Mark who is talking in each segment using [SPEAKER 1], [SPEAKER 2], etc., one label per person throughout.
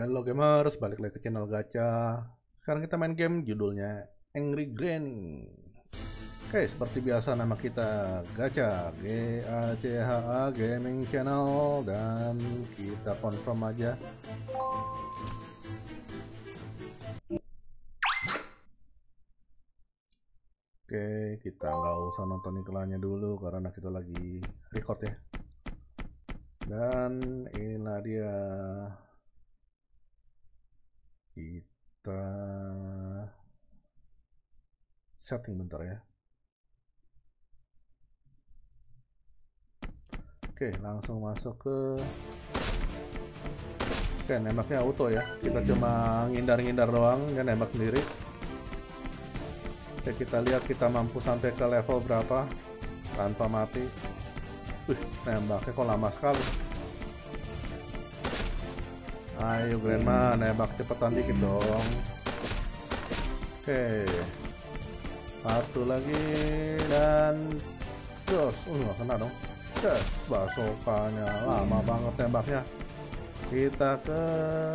[SPEAKER 1] Halo gamers, balik lagi ke channel gacha. Sekarang kita main game judulnya Angry Granny. Oke, seperti biasa nama kita Gacha, GACHA Gaming Channel, dan kita confirm aja. Oke, kita nggak usah nonton iklannya dulu karena kita lagi record ya. Dan inilah dia. Kita setting bentar ya. Oke, langsung masuk ke nembaknya auto ya. Kita cuma ngindar-ngindar doang, dia nembak sendiri. Oke, kita lihat kita mampu sampai ke level berapa tanpa mati. Nembaknya kok lama sekali. Ayo Grandma, nembak cepetan dikit dong. Oke, satu lagi dan jos. Nggak kena dong. Jos, basokannya lama banget nembaknya. Kita ke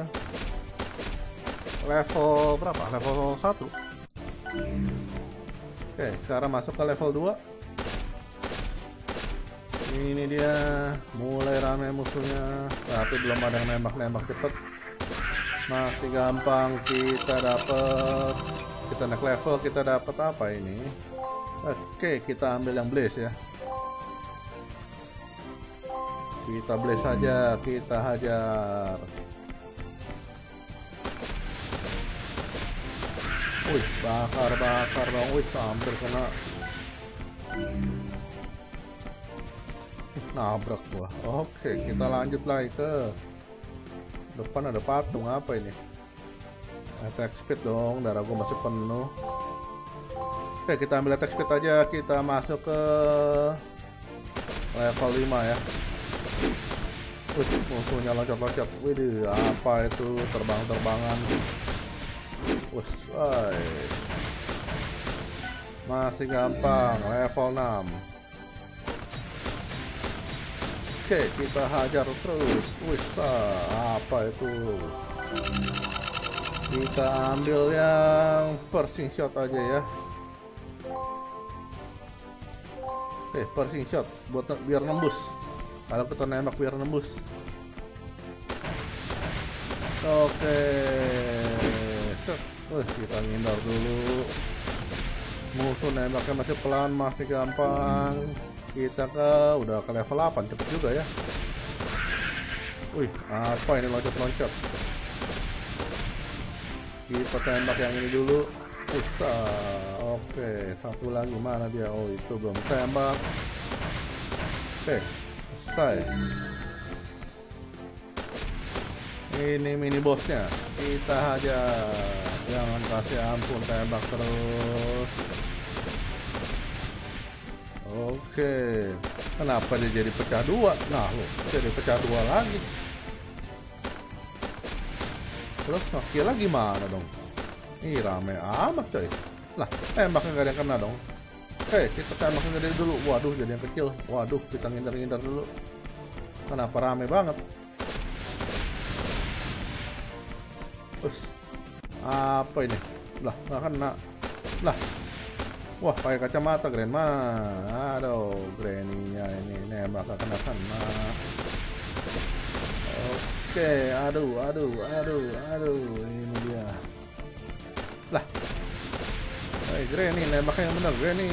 [SPEAKER 1] level berapa? Level 1. Oke, sekarang masuk ke level 2. Ini dia, mulai rame musuhnya, tapi belum ada yang nembak-nembak cepet. Masih gampang kita dapet. Kita naik level, kita dapat apa ini? Oke, kita ambil yang blaze ya. Kita blaze saja, kita hajar. Wih, bakar dong. Wih, hampir kena. Nabrak gua. Oke, kita lanjut lagi ke depan. Ada patung apa ini? Attack speed dong, darah gua masih penuh. Oke, kita ambil attack speed aja. Kita masuk ke level 5 ya. Musuhnya loncat-loncat. Widih, apa itu? Terbang-terbangan. Wus, masih gampang, level 6. Oke, kita hajar terus. Wis, apa itu? Kita ambil yang piercing shot aja ya. Oke, piercing shot buat biar nembus. Kalau kita nembak biar nembus. Oke, set. Kita ngindar dulu. Musuh nembaknya masih pelan, masih gampang. Kita udah ke level 8, cepet juga ya. Wih, apa ini loncat-loncat? Kita tembak yang ini dulu. Bisa. Oke, satu lagi mana dia? Oh, itu belum tembak. Oke, selesai. Ini mini bossnya. Kita hajar. Jangan kasih ampun, tembak terus. Oke, kenapa dia jadi pecah dua? Nah, loh, jadi pecah dua lagi. Terus nge-kill lagi mana dong? Ih, rame amat coy. Lah, tembaknya nggak ada yang kena dong. Oke, kita tembaknya dari dulu. Waduh, jadi yang kecil. Waduh, kita ngindar-ngindar dulu. Kenapa rame banget? Terus, apa ini? Lah, nggak kena. Lah. Wah, pakai kacamata Grandma. Aduh, Granny-nya ini nembak gak kena. Oke, aduh. Ini dia. Lah. Hey, Granny, nembaknya yang benar, Granny.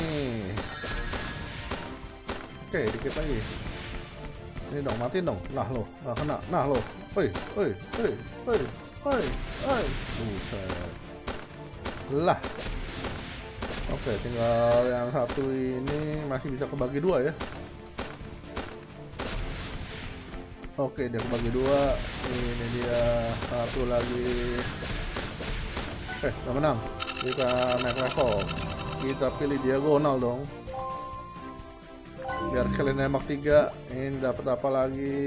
[SPEAKER 1] Oke, dikit lagi. Ini dong, matiin dong. Nah, lo, gak kena. Nah, lo. Woi. Buset. Lah. Oke, tinggal yang satu ini masih bisa kebagi dua ya. Oke, dia kebagi dua. Ini dia satu lagi. Udah menang. Kita naik level. Kita pilih diagonal dong. Biar kalian nembak 3. Ini dapat apa lagi?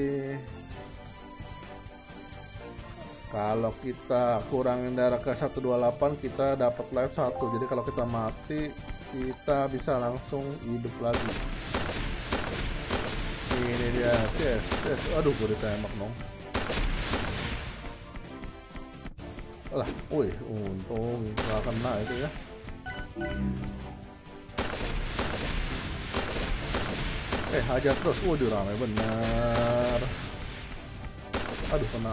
[SPEAKER 1] Kalau kita kurangin darah ke 128, kita dapat life 1. Jadi kalau kita mati, kita bisa langsung hidup lagi. Ini dia, yes. Aduh, gue ditembak dong. Alah, wih, untung nggak kena itu ya. Hajar terus. Waduh, rame bener. Aduh, kena.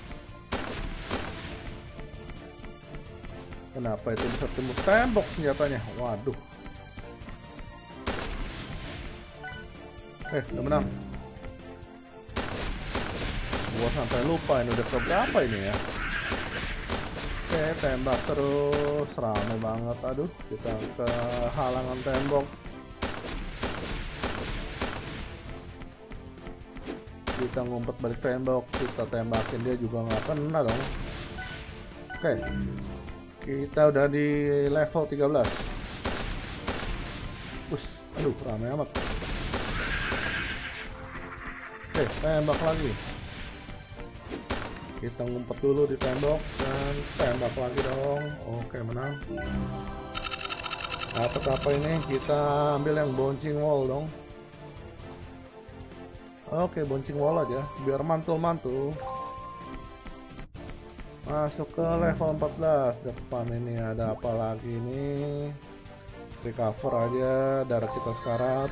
[SPEAKER 1] Kenapa itu bisa tembus tembok senjatanya? Waduh. Udah menang. Gua sampai lupa ini udah keberapa ini ya. Tembak terus, rame banget. Aduh, kita ke halangan tembok. Kita ngumpet balik tembok, kita tembakin dia juga nggak kena dong. Kita udah di level 13. Aduh, rame amat. Tembak lagi. Kita ngumpet dulu di tembok dan tembak lagi dong. Oke, menang. Dapat apa ini? Kita ambil yang bouncing wall dong. Oke, bouncing wall aja biar mantul-mantul. Masuk ke level 14. Depan ini ada apa lagi nih? Recover aja, darah kita sekarat.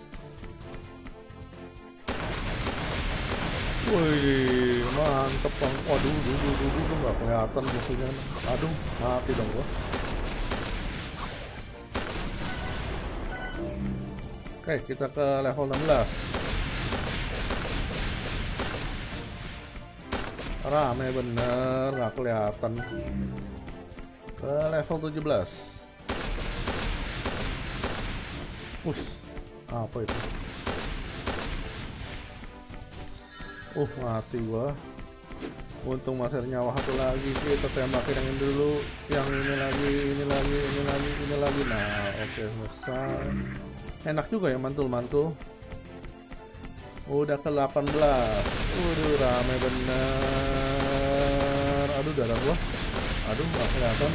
[SPEAKER 1] Wih, mantep bang. Waduh, nggak kelihatan musuhnya. Aduh, mati dong gua. Kita ke level 16. Rame bener, nggak kelihatan. Ke level 17. Apa itu? Mati gua. Untung masih ada nyawa satu lagi. Kita tembakin yang ini dulu, yang ini lagi. Nah, oke, selesai. Enak juga ya mantul-mantul. Udah ke 18. Waduh, rame bener. Aduh, darah gua. Aduh, nggak kelihatan.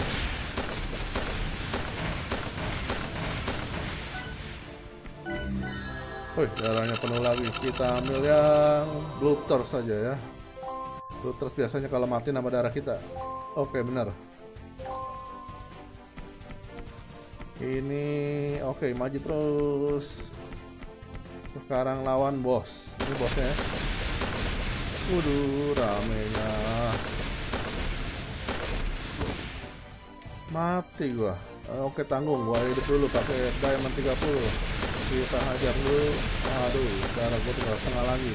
[SPEAKER 1] Darahnya penuh lagi. Kita ambil yang Bluter saja ya. Bluter biasanya kalau mati nama darah kita. Oke, bener. Ini oke, maju terus. Sekarang lawan bos. Ini bosnya ya. Waduh, ramenya. Mati gua. Oke, tanggung. Gua hidup dulu pakai diamond 30. Kita hajar dulu. Aduh, darah gua tinggal setengah lagi.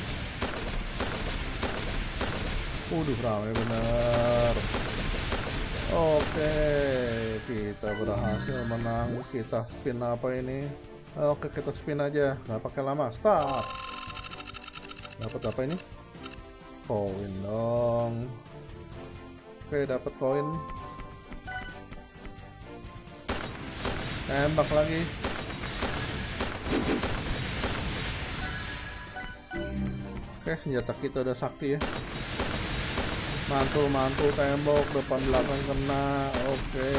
[SPEAKER 1] Waduh, rame bener. Oke, kita berhasil menang. Kita spin apa ini? Oke, kita spin aja, nggak pakai lama. Start. Dapat apa ini? Koin dong. Oke, dapat koin. Tembak lagi. Oke, senjata kita udah sakti ya. Mantul tembok, depan belakang kena. Oke.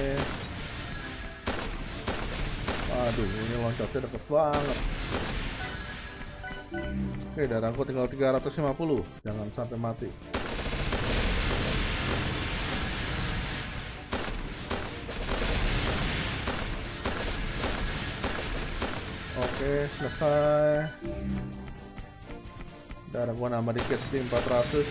[SPEAKER 1] Aduh, ini loncatnya deket banget. Oke, darahku tinggal 350. Jangan sampai mati. Oke, selesai. Darah gua nambah dikit di 400.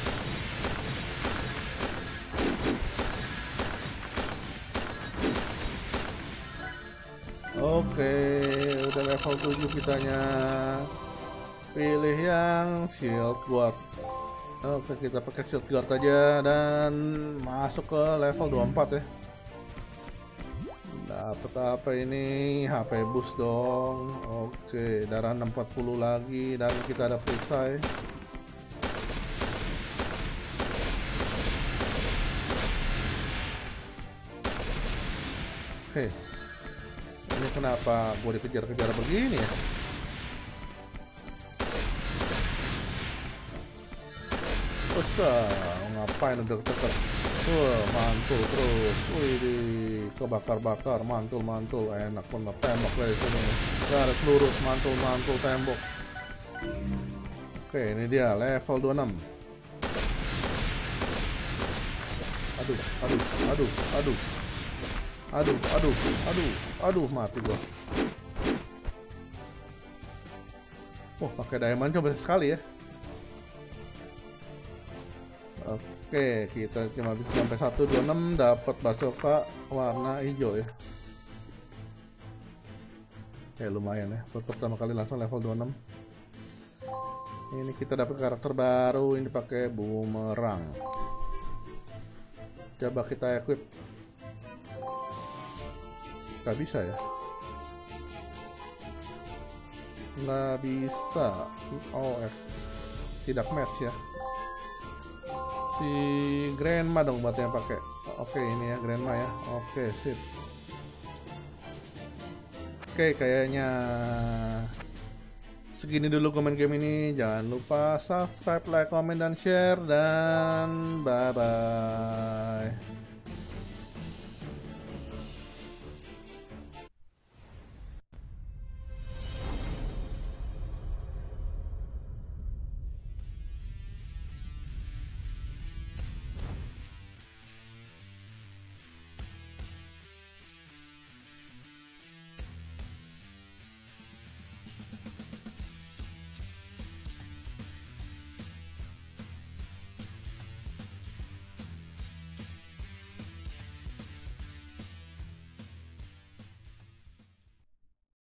[SPEAKER 1] Oke, udah level 7 kitanya. Pilih yang shield guard. Oke, kita pakai shield guard aja dan masuk ke level 24 ya. Dapat apa ini? HP boost dong. Oke, darah 640 lagi dan kita ada perisai. Oke. Ini kenapa gue dikejar-kejar begini ya? Ngapain udah deket? Mantul terus. Wih, kebakar-bakar, mantul. Enak banget, tembok dari sini. Garis lurus, mantul tembok. Oke, ini dia level 26. Aduh, aduh, aduh, aduh. Aduh, aduh, aduh, aduh, mati gua. Wah, pakai diamond cuma bisa sekali ya. Oke, kita cuma bisa sampai 126, dapat bazooka warna hijau ya. Oke, lumayan ya. Untuk pertama kali langsung level 26. Ini kita dapat karakter baru, ini pakai boomerang. Coba kita equip. Nggak bisa ya? Nggak bisa. Oh, tidak match ya. Si Grandma dong buat yang pakai. Oke, ini ya Grandma ya. Oke, sip. Oke, kayaknya segini dulu komen game ini. Jangan lupa subscribe, like, comment, dan share. Dan bye-bye.